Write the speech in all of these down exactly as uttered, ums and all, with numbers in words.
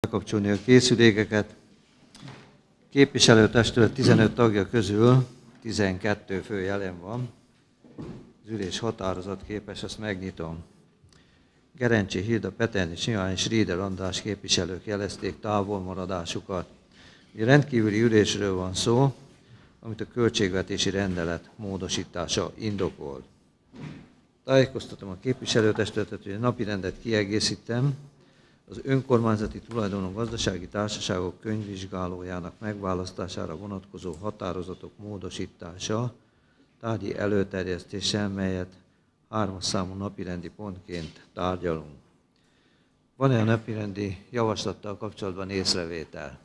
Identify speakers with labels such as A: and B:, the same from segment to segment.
A: bekapcsolni a készülékeket. Képviselőtestület tizenöt tagja közül tizenkettő fő jelen van. Az ülés határozat képes, azt megnyitom. Gerencsi Hilda, Peterni Simány és Rieder András képviselők jelezték távolmaradásukat. A rendkívüli ülésről van szó, amit a költségvetési rendelet módosítása indokol. Tájékoztatom a képviselőtestületet, hogy a napirendet kiegészítem. Az önkormányzati tulajdonú gazdasági társaságok könyvvizsgálójának megválasztására vonatkozó határozatok módosítása tárgyi előterjesztése, melyet hármas számú napirendi pontként tárgyalunk. Van-e a napirendi javaslattal kapcsolatban észrevétel?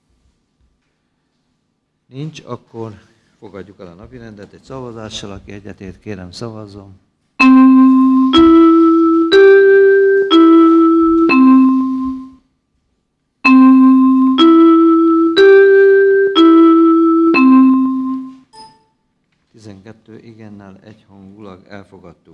A: Nincs, akkor fogadjuk el a napirendet egy szavazással. Aki egyetért, kérem szavazzon. tizenkettő igennel egyhangulag elfogadtuk.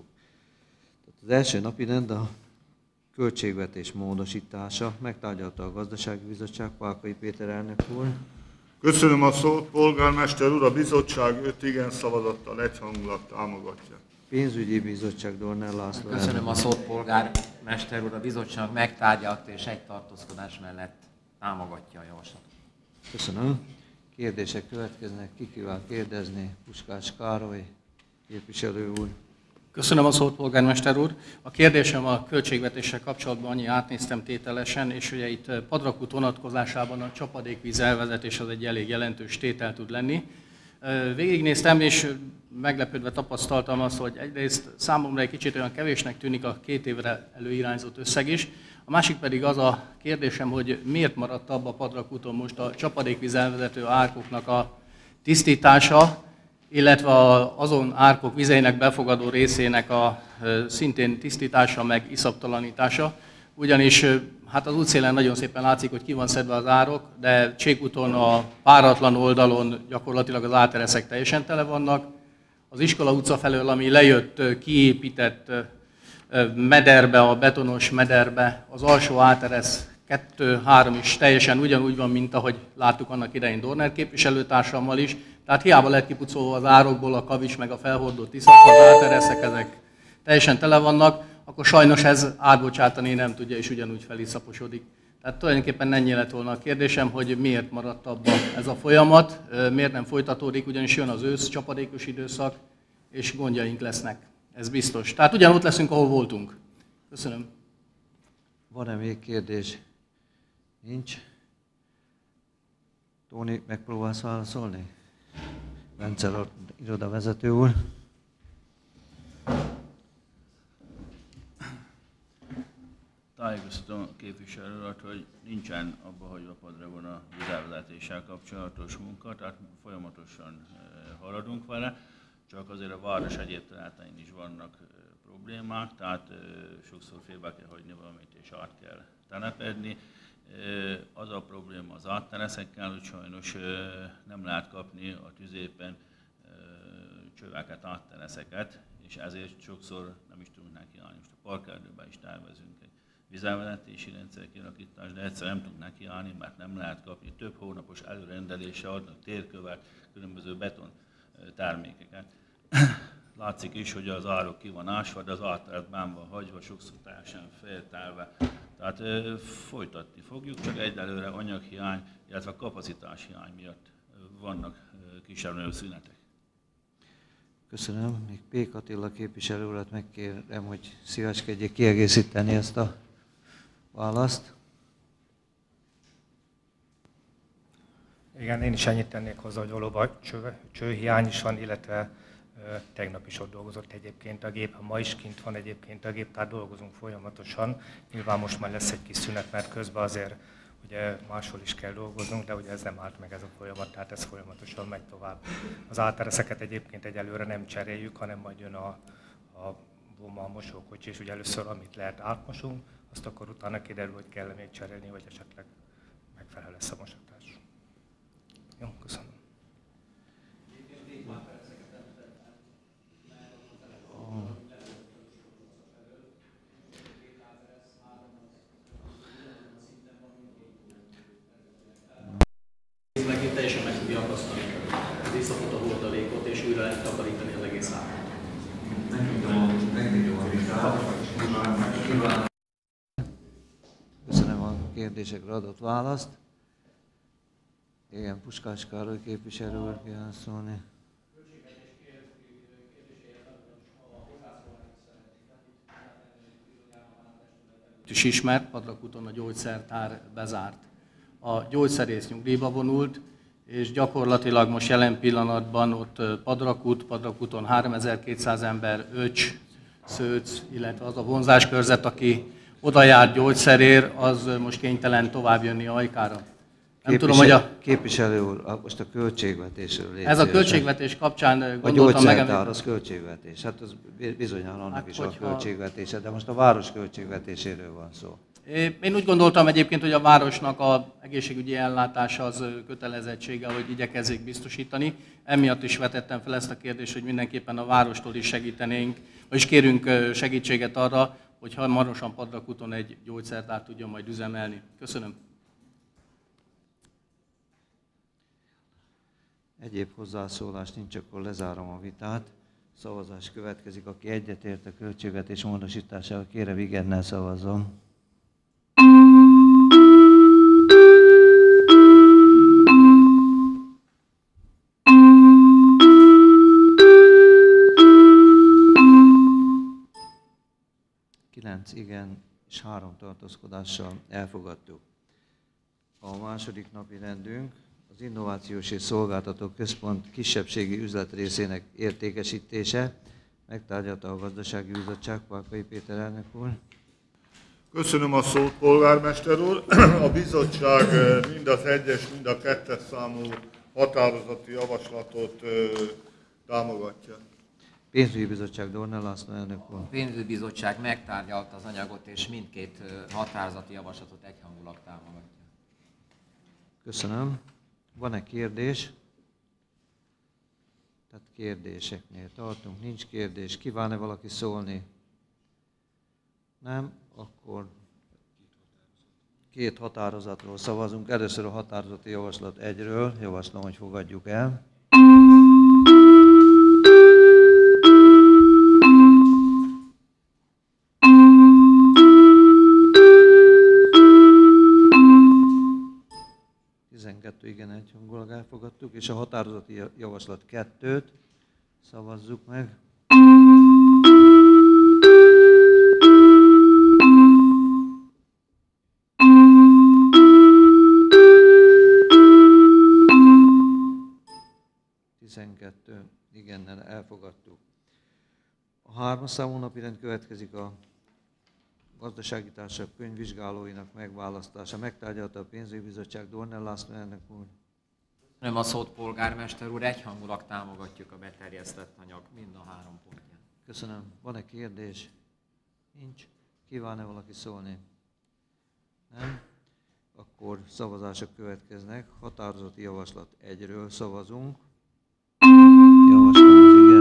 A: Az első napirend a költségvetés módosítása. Megtárgyalta a Gazdasági Bizottság, Pálkai Péter elnök úr.
B: Köszönöm a szót, polgármester úr, a bizottság öt igen szavazattal egyhangulag támogatja.
A: Pénzügyi Bizottság, Dornel László.
C: Köszönöm a szót, polgármester úr, a bizottság megtárgyalta és egy tartózkodás mellett támogatja a javaslatot.
A: Köszönöm. Kérdések következnek. Ki kíván kérdezni? Puskás Károly, képviselő úr.
D: Köszönöm a szót, polgármester úr. A kérdésem a költségvetéssel kapcsolatban annyi átnéztem tételesen, és ugye itt Padrakút vonatkozásában a csapadékvíz elvezetés az egy elég jelentős tétel tud lenni. Végignéztem, és meglepődve tapasztaltam azt, hogy egyrészt számomra egy kicsit olyan kevésnek tűnik a két évre előirányzott összeg is. A másik pedig az a kérdésem, hogy miért maradt abba a Padrakúton most a csapadékvíz elvezető árkoknak a tisztítása, illetve azon árkok vizeinek befogadó részének a szintén tisztítása, meg iszaptalanítása. Ugyanis hát az útszélen nagyon szépen látszik, hogy ki van szedve az árok, de Csékúton a páratlan oldalon gyakorlatilag az átereszek teljesen tele vannak. Az Iskola utca felől, ami lejött, kiépített mederbe, a betonos mederbe, az alsó áteresz kettő három is teljesen ugyanúgy van, mint ahogy láttuk annak idején Dorner képviselőtársammal is. Tehát hiába lett kipucolva az árokból a kavics meg a felhordott iszap, az átereszek, ezek teljesen tele vannak, akkor sajnos ez átbocsátani nem tudja, és ugyanúgy feliszaposodik. Tehát tulajdonképpen ennyi lett volna a kérdésem, hogy miért maradt abban ez a folyamat, miért nem folytatódik, ugyanis jön az ősz, csapadékos időszak, és gondjaink lesznek. Ez biztos. Tehát ugyanott leszünk, ahol voltunk. Köszönöm.
A: Van-e még kérdés? Nincs. Tóni, megpróbálsz válaszolni? Bence irodavezető úr.
E: Tájékoztatom a képviselő urat, hogy nincsen abba hagyva Padragon a vízelvezetéssel kapcsolatos munka, tehát folyamatosan haladunk vele, csak azért a város egyéb területein is vannak problémák, tehát sokszor félbe kell hagyni valamit és át kell telepedni. Az a probléma az áttereszekkel, hogy sajnos nem lehet kapni a tüzépen csöveket, áttereszeket, és ezért sokszor nem is tudunk nekiállni. Most a parkerdőben is tervezünk egy vízelvezetési rendszer kialakítást, de egyszer nem tudunk nekiállni, mert nem lehet kapni. Több hónapos előrendelése adnak térkövet, különböző beton termékeket. Látszik is, hogy az árok ki van ásva, de az átterett benn van hagyva, sokszor teljesen féltelve. Tehát ö, folytatni fogjuk, csak egyelőre anyaghiány, illetve kapacitáshiány miatt vannak kisebb-nagyobb szünetek.
A: Köszönöm. Még Pék Attila képviselő urat megkérem, hogy szíveskedjék kiegészíteni ezt a választ.
F: Igen, én is ennyit tennék hozzá, hogy valóban cső, csőhiány is van, illetve ö, tegnap is ott dolgozott egyébként a gép, ma is kint van egyébként a gép, tehát dolgozunk folyamatosan. Nyilván most már lesz egy kis szünet, mert közben azért ugye máshol is kell dolgoznunk, de ugye ez nem állt meg ez a folyamat, tehát ez folyamatosan megy tovább. Az átereszeket egyébként egyelőre nem cseréljük, hanem majd jön a, a bomba, a mosókocsi, és ugye először amit lehet átmosunk, azt akkor utána kiderül, hogy kell még cserélni, vagy esetleg megfelelő lesz a mosatás. Jó, köszönöm.
D: megint teljesen meg tudja akasztani az éjszakot a hulladékot, és újra lehet takarítani az egész ágat.
A: Köszönöm a kérdésekre adott választ. Igen, Puskás Károly képviselő úr kíván szólni.
D: is ismert, Padrakúton a gyógyszertár bezárt. A gyógyszerész nyugdíjba vonult, és gyakorlatilag most jelen pillanatban ott Padrakút, Padrakúton háromezer-kétszáz ember, Öcs, Szőc, illetve az a vonzáskörzet, aki oda járt gyógyszerér, az most kénytelen tovább jönni Ajkára. Nem
A: Képvisel,
D: tudom, hogy a...
A: Képviselő úr, most a költségvetésről légy
D: Ez a
A: szívesen.
D: költségvetés kapcsán
A: A
D: gondoltam
A: gyógyszertár az költségvetés, hát az bizonyan annak
D: Hát,
A: is
D: hogyha-
A: a költségvetése, de most a város költségvetéséről van szó.
D: Én úgy gondoltam egyébként, hogy a városnak az egészségügyi ellátása az kötelezettsége, hogy igyekezzék biztosítani. Emiatt is vetettem fel ezt a kérdést, hogy mindenképpen a várostól is segítenénk, vagyis kérünk segítséget arra, hogy hamarosan Padrakúton egy gyógyszertárt tudjon majd üzemelni. Köszönöm.
A: Egyéb hozzászólás nincs, akkor lezárom a vitát. Szavazás következik. Aki egyetért a költségvetés módosításával, kérem igennel szavazzon. kilenc igen és három tartózkodással elfogadtuk. A második napi rendünk az Innovációs és Szolgáltató Központ kisebbségi üzletrészének értékesítése. Megtárgyalta a Gazdasági Bizottság, Pálkai Péter elnök úr.
B: Köszönöm a szót, polgármester úr. A bizottság mind az egyes, mind a kettes számú határozati javaslatot ö, támogatja.
A: Pénzügyi Bizottság, Dornel László elnök úr.
C: A pénzügyi bizottság megtárgyalta az anyagot, és mindkét ö, határozati javaslatot egyhangulag támogatja.
A: Köszönöm. Van-e kérdés? Tehát kérdéseknél tartunk. Nincs kérdés. Kíván-e valaki szólni? Nem? Akkor két határozatról szavazunk. Először a határozati javaslat egyről. Javaslom, hogy fogadjuk el. tizenkettő igen, egyhangulag elfogadtuk, és a határozati javaslat kettőt szavazzuk meg. tizenkettő igennel elfogadtuk. A hármas számú napirend következik a gazdasági társaság könyvvizsgálóinak megválasztása. Megtárgyalta a pénzügyi bizottság, Dornel László elnök úr.
C: Nem a szót, polgármester úr, egyhangulag támogatjuk a beterjesztett anyag mind a három pontján.
A: Köszönöm. Van-e kérdés? Nincs. Kíván-e valaki szólni? Nem? Akkor szavazások következnek. Határozati javaslat egyről szavazunk. Javaslom az igen.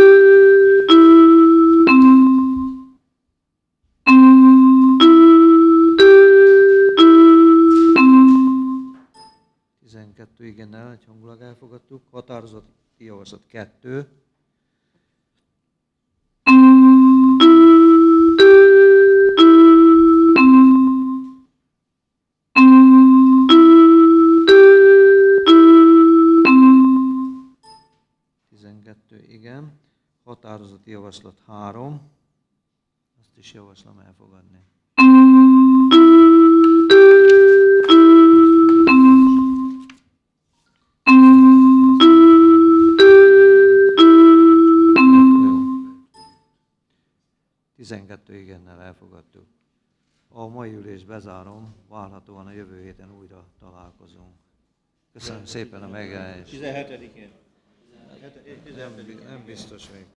A: tizenkettő igennel egyhangulag elfogadtuk. Határozati javaslat kettő. tizenkettő igen. Határozati javaslat három. Azt is javaslom elfogadni. tizenkettő igennel elfogadtuk. A mai ülést bezárom, várhatóan a jövő héten újra találkozunk. Köszönöm szépen a megjelenést.
G: tizenhetedikén.
A: Nem, nem biztos még.